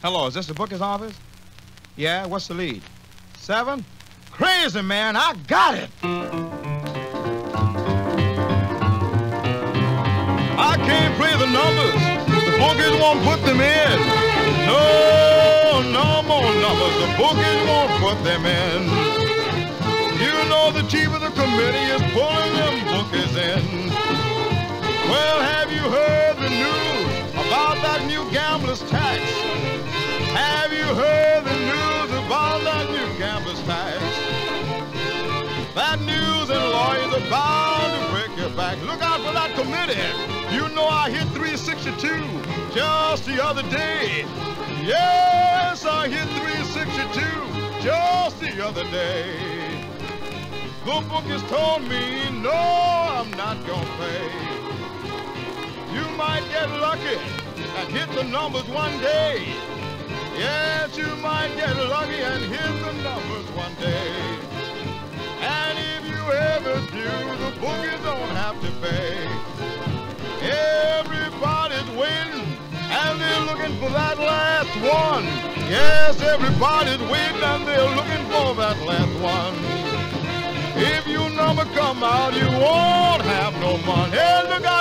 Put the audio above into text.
Hello, is this the bookie's office? Yeah, what's the lead? 7? Crazy, man, I got it! I can't play the numbers. The bookies won't put them in. No more numbers. The bookies won't put them in. You know the chief of the committee is pulling them bookies in. Well, have you heard the news about that new gambler's tax? Have you heard the news about that new gambler's tax? Bad news and lawyers are bound to break your back. Look out for that committee. You know I hit 362 just the other day. Yes, I hit 362 just the other day. The bookies told me, no, I'm not gonna pay. You might get lucky and hit the numbers one day. Yes, you might get lucky and hit the numbers one day. And if you ever do, the bookies don't have to pay. Everybody's waiting and they're looking for that last one. Yes, everybody's waiting and they're looking for that last one. If your number come out, you won't have no money. Hey, look